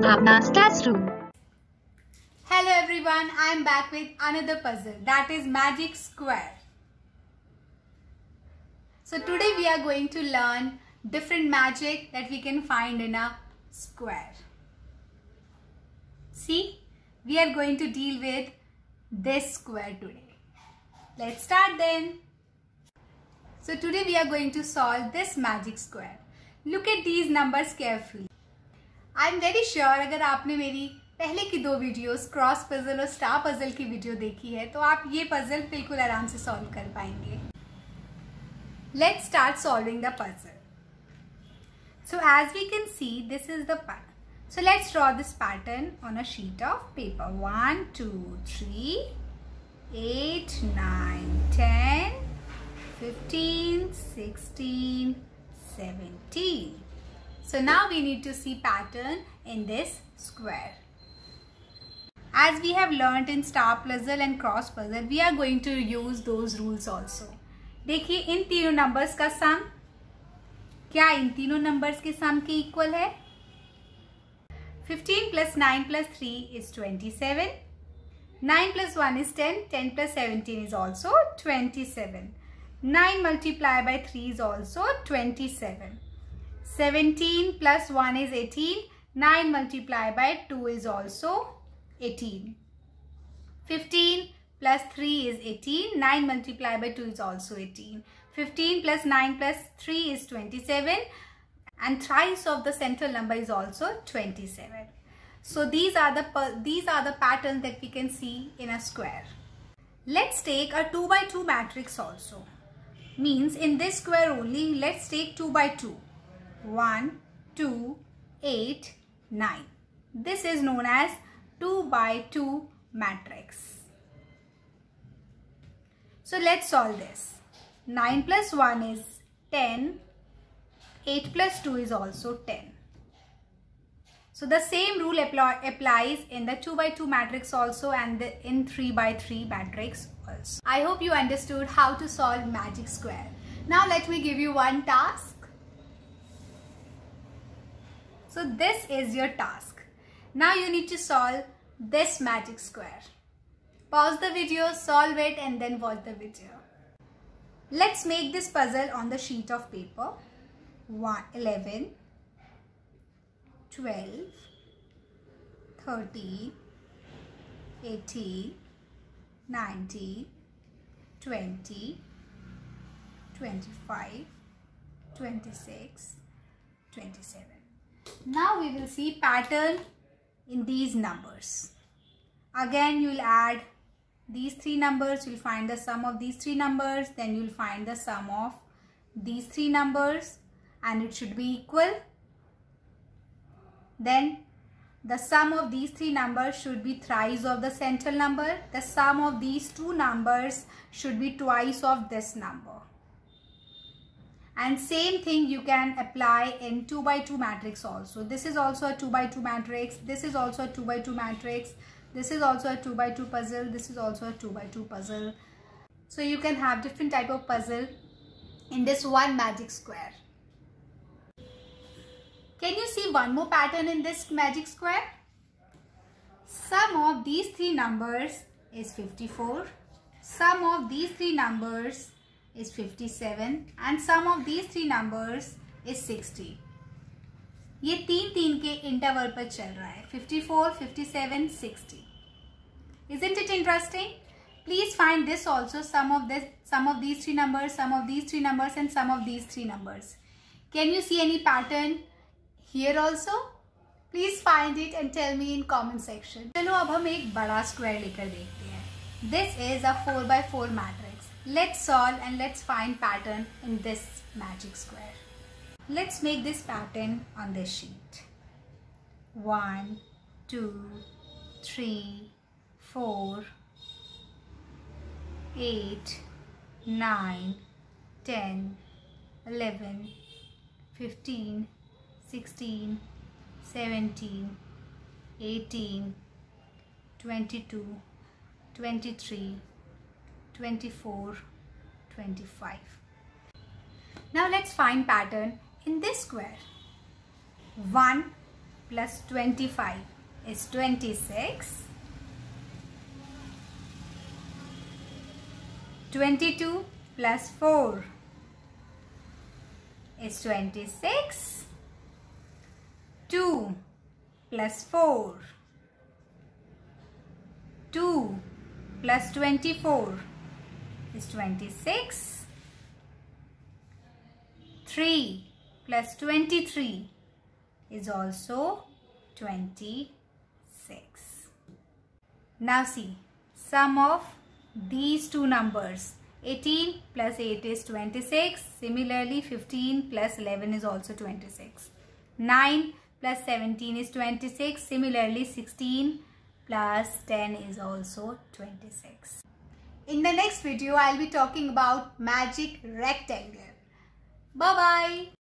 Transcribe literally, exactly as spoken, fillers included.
Bhavna's classroom. Hello everyone, I am back with another puzzle, that is magic square. So today we are going to learn different magic that we can find in a square. See, we are going to deal with this square today. Let's start then. So today we are going to solve this magic square. Look at these numbers carefully. I am very sure अगर आपने मेरी पहले की दो videos cross puzzle और star puzzle की video देखी है तो आप ये पजल बिल्कुल आराम से सॉल्व कर पाएंगे. Let's start solving the puzzle. So as we can see, this is the pattern. So let's draw this pattern on a sheet of paper. one, two, three, eight, nine, ten, fifteen, sixteen, seventeen. So now we need to see pattern in this square. As we have learnt in star puzzle and cross puzzle, we are going to use those rules also. देखिए इन तीनों numbers का सम क्या इन तीनों numbers के सम के equal है? fifteen plus nine plus three is twenty-seven. nine plus one is ten. ten plus seventeen is also twenty-seven. nine multiplied by three is also twenty-seven. seventeen plus one is eighteen. nine multiplied by two is also eighteen. fifteen plus three is eighteen. nine multiplied by two is also eighteen. fifteen plus nine plus three is twenty-seven. And thrice of the central number is also twenty-seven. So these are the these are the patterns that we can see in a square. Let's take a two by two matrix also. Means in this square only, let's take two by two. one, two, eight, nine. This is known as two by two matrix. So let's solve this. nine plus one is ten. eight plus two is also ten. So the same rule apply, applies in the two by two matrix also and the, in three by three matrix also. I hope you understood how to solve magic square. Now let me give you one task. So this is your task. Now you need to solve this magic square. Pause the video, solve it and then watch the video. Let's make this puzzle on the sheet of paper. one, eleven, twelve, thirteen, eighteen, nineteen, twenty, twenty-five, twenty-six, twenty-seven. Now we will see pattern in these numbers. Again you will add these three numbers, you will find the sum of these three numbers, then you will find the sum of these three numbers and it should be equal. Then the sum of these three numbers should be thrice of the central number. The sum of these two numbers should be twice of this number. And same thing you can apply in two by two matrix also. This is also a two by two matrix. This is also a two by two matrix. This is also a two by two puzzle. This is also a two by two puzzle. So you can have different type of puzzle in this one magic square. Can you see one more pattern in this magic square? Sum of these three numbers is fifty-four. Sum of these three numbers is fifty-seven. And sum of these three numbers is sixty. ये तीन तीन के interval पर चल रहा है. fifty-four, fifty-seven, sixty. Isn't it interesting? Please find this also, sum of this, sum of these three numbers, sum of these three numbers and sum of these three numbers. Can you see any pattern here also? Please find it and tell me in comment section. चलो अब हम एक बड़ा square लेकर देखते हैं. This is a four by four matrix. Let's solve and let's find pattern in this magic square. Let's make this pattern on this sheet. one, two, three, four, eight, nine, ten, eleven, fifteen, sixteen, seventeen, eighteen, twenty-two, twenty-three, twenty-four, twenty-five. Now let's find pattern in this square. one, plus twenty-five is twenty-six. twenty-two plus four is twenty-six. two plus four. two plus twenty-four is twenty-six. three plus twenty-three is also twenty-six. Now see, sum of these two numbers. eighteen plus eight is twenty-six. Similarly, fifteen plus eleven is also twenty-six. nine plus seventeen is twenty-six. Similarly, sixteen plus ten is also twenty-six. In the next video, I'll be talking about magic rectangle. Bye-bye.